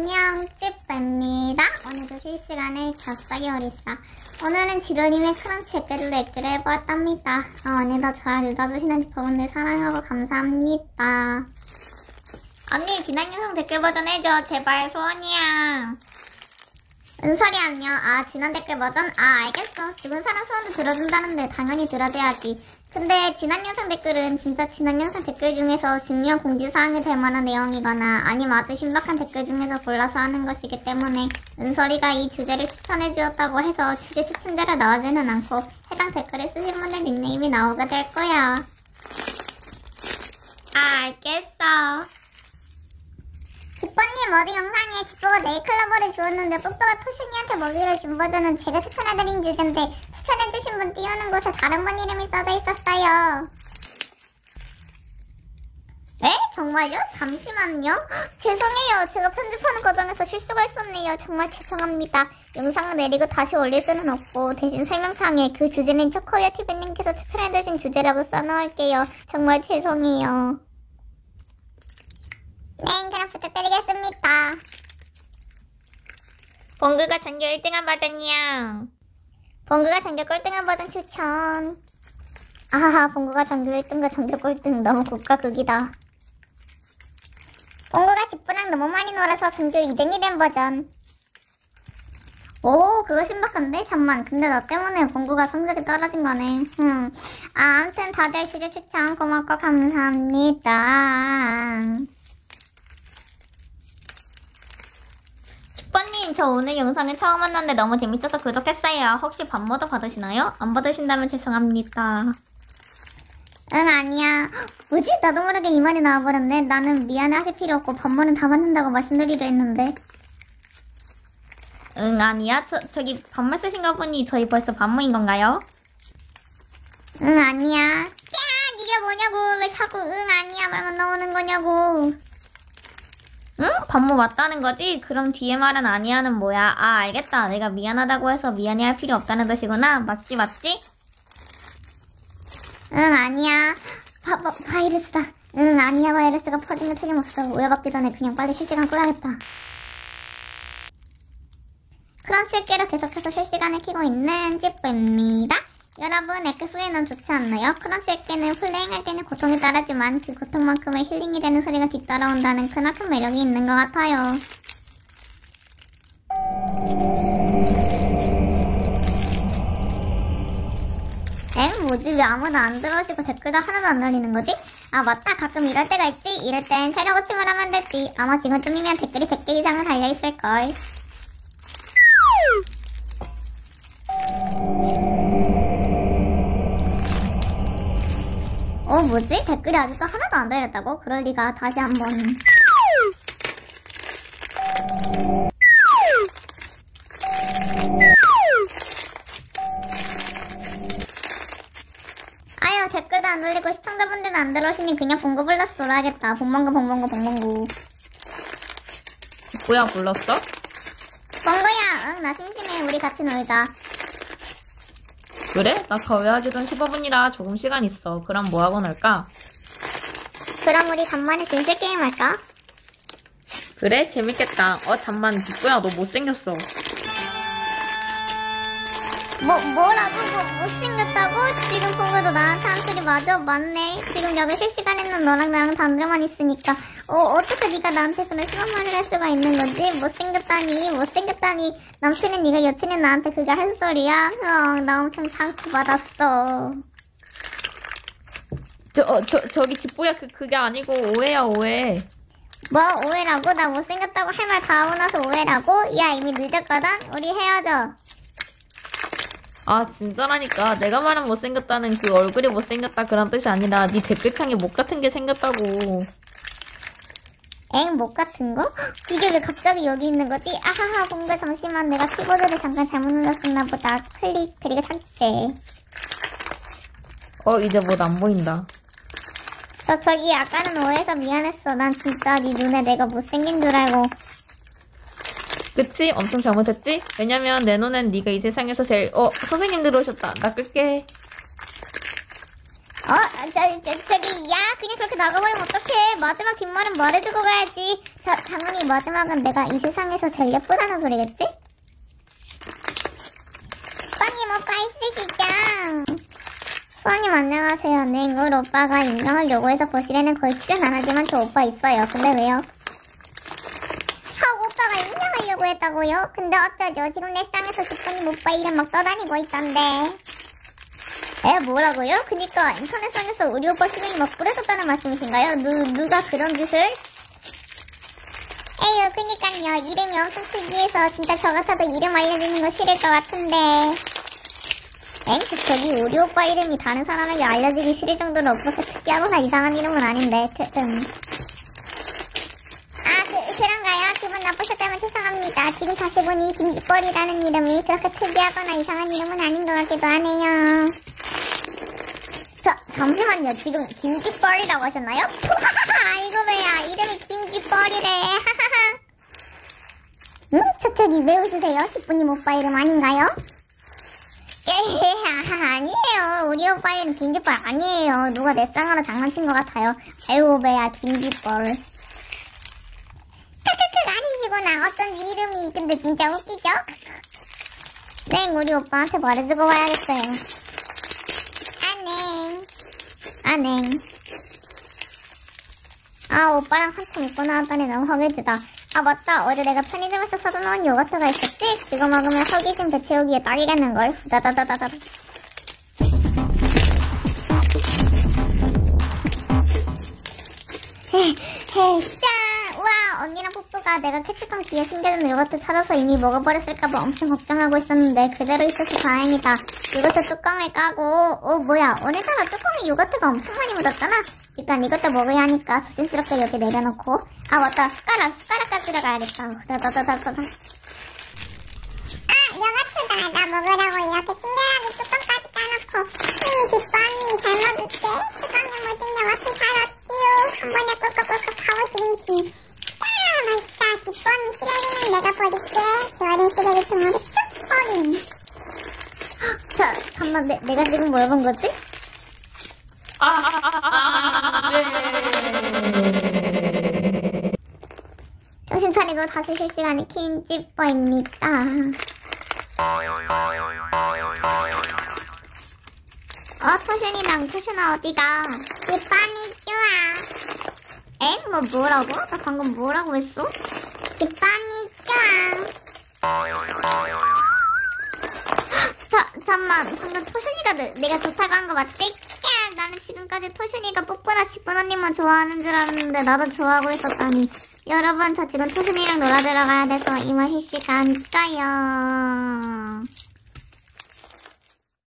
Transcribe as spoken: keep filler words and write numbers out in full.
안녕, 찌빠입니다. 오늘도 실시간에 켰어요, 리사. 오늘은 지돌님의 크런치 액계를 액기를 해보았답니다. 어, 오늘도 좋아요 눌러주시는 여러분들 사랑하고 감사합니다. 언니, 지난 영상 댓글 버전 해줘. 제발 소원이야. 은설이 안녕. 아, 지난 댓글 버전? 아, 알겠어. 죽은 사람 소원도 들어준다는데 당연히 들어줘야지. 근데 지난 영상 댓글은 진짜 지난 영상 댓글 중에서 중요한 공지사항이 될 만한 내용이거나 아니면 아주 신박한 댓글 중에서 골라서 하는 것이기 때문에 은설이가 이 주제를 추천해 주었다고 해서 주제 추천자로 나오지는 않고 해당 댓글을 쓰신 분들 닉네임이 나오게 될 거야. 아, 알겠어. 지뽀님, 어디 영상에 지뽀가 네일클러버를 주었는데 뽀뽀가 토슈니한테 먹이를 준 버전은 제가 추천해드린 주제인데 추천해주신 분 띄우는 곳에 다른 분 이름이 써져 있었어요. 에? 정말요? 잠시만요. 죄송해요. 제가 편집하는 과정에서 실수가 있었네요. 정말 죄송합니다. 영상을 내리고 다시 올릴 수는 없고 대신 설명창에 그 주제는 초코우유 티비님께서 추천해주신 주제라고 써놓을게요. 정말 죄송해요. 네, 그럼 부탁드리겠습니다. 봉구가 전교 일 등한 버전이야. 봉구가 전교 꼴등한 버전 추천. 아하하, 봉구가 전교 일 등과 전교 꼴등 너무 극과 극이다. 봉구가 지뿌랑 너무 많이 놀아서 전교 이 등이 된 버전. 오, 그거 신박한데? 잠만, 근데 나 때문에 봉구가 성적이 떨어진 거네. 음. 아, 아무튼 다들 주제 추천 고맙고 감사합니다. 님, 저 오늘 영상을 처음 만났는데 너무 재밌어서 구독했어요. 혹시 반모도 받으시나요? 안 받으신다면 죄송합니다. 응, 아니야. 뭐지? 나도 모르게 이 말이 나와버렸네. 나는 미안해 하실 필요 없고 반모는 다 받는다고 말씀드리려 했는데. 응, 아니야. 저, 저기 반말 쓰신 거 보니 저희 벌써 반모인 건가요? 응, 아니야. 야, 니가 뭐냐고. 왜 자꾸 응, 아니야 말만 나오는 거냐고. 응? 반모 맞다는 거지? 그럼 뒤에 말은 아니야는 뭐야? 아, 알겠다. 내가 미안하다고 해서 미안해 할 필요 없다는 뜻이구나. 맞지 맞지? 응, 아니야. 바, 바, 바이러스다. 응, 아니야. 바이러스가 퍼진 게 틀림없어. 오해받기 전에 그냥 빨리 실시간 꺼야겠다. 크런치 액계로 계속해서 실시간을 키고 있는 찌뿌입니다. 여러분, 엑스에는 좋지 않나요? 크런치 액계는 플레잉할 때는 고통이 따르지만 그 고통만큼의 힐링이 되는 소리가 뒤따라온다는 크나큰 매력이 있는 것 같아요. 엥? 뭐지? 왜 아무도 안 들어오시고 댓글도 하나도 안 달리는 거지? 아, 맞다. 가끔 이럴 때가 있지? 이럴 땐 차려 고침을 하면 되지. 아마 지금쯤이면 댓글이 백 개 이상은 달려있을걸. 어, 뭐지? 댓글이 아직도 하나도 안 달렸다고? 그럴리가. 다시 한번. 아유, 댓글도 안 달리고 시청자분들도 안 들어오시니 그냥 봉구 불러서 놀아야겠다. 봉봉구 봉봉구 봉봉구. 뭐야, 불렀어? 봉구야, 응, 나 심심해. 우리 같이 놀자. 그래? 나 과외하기 전 십오 분이라 조금 시간 있어. 그럼 뭐하고 놀까? 그럼 우리 간만에 진실 게임 할까? 그래? 재밌겠다. 어, 잠만. 지뿌야, 너 못생겼어. 뭐, 뭐라고? 뭐, 못생겼다고? 지금 봉구도 나한테 한 소리 맞아? 맞네. 지금 여기 실시간에는 너랑 나랑 단둘만 있으니까. 어, 어떻게 네가 나한테 그런 심한 말을 할 수가 있는 거지? 못생겼다니, 못생겼다니. 남친은 네가 여친은 나한테 그게 할 소리야? 어, 나 엄청 상처받았어. 저, 어, 저, 저기 지뿌야, 그, 그게 아니고 오해야, 오해. 뭐, 오해라고? 나 못생겼다고 할 말 다 하고 나서 오해라고? 야, 이미 늦었거든? 우리 헤어져. 아, 진짜라니까. 내가 말한 못생겼다는 그 얼굴이 못생겼다 그런 뜻이 아니라 네 댓글창에 목 같은 게 생겼다고. 엥? 목 같은 거? 이게 왜 갑자기 여기 있는 거지? 아하하, 봉구 잠시만. 내가 키보드를 잠깐 잘못 눌렀었나 보다. 클릭, 그리고 삭제. 어, 이제 뭐 안 보인다. 저, 저기 아까는 오해해서 미안했어. 난 진짜 네 눈에 내가 못생긴 줄 알고. 그치? 엄청 잘못했지? 왜냐면 내 눈엔 네가 이 세상에서 제일 어 선생님 들어오셨다. 나 끌게. 어? 저, 저, 저기, 야, 그냥 그렇게 나가버리면 어떡해. 마지막 뒷말은 말해주고 가야지. 다, 당연히 마지막은 내가 이 세상에서 제일 예쁘다는 소리겠지? 수아님 오빠 있으시죠? 수아님 안녕하세요. 네, 울 오빠가 인정을 요구해서 거실에는 거의 출연 안 하지만 저 오빠 있어요. 근데 왜요? 하고 오빠가 인정을 요구했다고요? 근데 어쩌죠? 지금 내 쌍에서 기쁜님 오빠 이름 막 떠다니고 있던데. 에 뭐라고요? 그니까 인터넷상에서 우리 오빠 실명이 막 뿌려졌다는 말씀이신가요? 누, 누가 그런 짓을? 에휴 그니깐요 이름이 엄청 특이해서 진짜 저 같아도 이름 알려주는 거 싫을 것 같은데. 엥? 저기 우리 오빠 이름이 다른 사람에게 알려지기 싫을 정도로 그렇게 특이하거나 이상한 이름은 아닌데 그, 음. 아 그, 그런가요? 기분 나쁘셨다면 죄송합니다. 지금 다시 보니 김기뻘이라는 이름이 그렇게 특이하거나 이상한 이름은 아닌 것 같기도 하네요. 자, 잠시만요. 지금 김기뻘이라고 하셨나요? 하하하, 이거 왜야? 이름이 김기뻘이래. 하하하. 응? 저쪽이 왜 웃으세요? 기쁘님 오빠 이름 아닌가요? 에헤, 아니에요. 우리 오빠 이름 김기뻘 아니에요. 누가 내 쌍으로 장난친 것 같아요. 아이고, 왜야, 김기뻘. 크크크, 아니시구나. 어쩐지 이름이 근데 진짜 웃기죠? 네, 우리 오빠한테 말해주고 와야겠어요. 아넹. 아 오빠랑 한참 웃고 나왔더니 너무 허기지다. 아 맞다 어제 내가 편의점에서 사다 놓은 요거트가 있었지? 그거 먹으면 허기짐 배채우기에 딱이겠는걸. 다다다다다. 헤헤 짠! 우와 언니랑 뽀뽀가 내가 케첩빵 뒤에 숨겨둔 요거트 찾아서 이미 먹어버렸을까봐 엄청 걱정하고 있었는데 그대로 있어서 다행이다. 요거트 뚜껑을 까고 어 뭐야 오늘따라 뚜껑에 요거트가 엄청 많이 묻었잖아. 일단 이것도 먹어야 하니까 조심스럽게 여기 내려놓고 아 맞다 숟가락 숟가락 가지러 가야겠다. 다다다다다. 아 요거트다. 나 먹으라고 이렇게 신기하게 뚜껑까지 까놓고 음 기뻐 언니 잘 먹을게. 뚜껑에 묻은 요거트 살았지요. 한 번에 꿀꺽꿀꺽 하고 드림지. 야 맛있다. 기뻐 언니 쓰레기는 내가 버릴게. 버린 쓰레기통으로 쑥 버림. 자, 잠깐만, 내, 내가 지금 뭘 본 거지? 아, 아, 아, 아, 네. 정신 차리고 다시 실시간에 킨찌뽀입니다. 어, 토션이랑 토션아 어디가? 기빠니 좋아. 엥? 뭐 뭐라고? 나 방금 뭐라고 했어? 기빠니 좋아. 자, 잠만. 방금 토순이가 내, 내가 좋다고 한 거 맞지? 야, 나는 지금까지 토순이가 뽀뽀나 지쁜 언니만 좋아하는 줄 알았는데 나도 좋아하고 있었다니. 여러분, 저 지금 토순이랑 놀아 들어가야 돼서 이만 실시간 꺼요.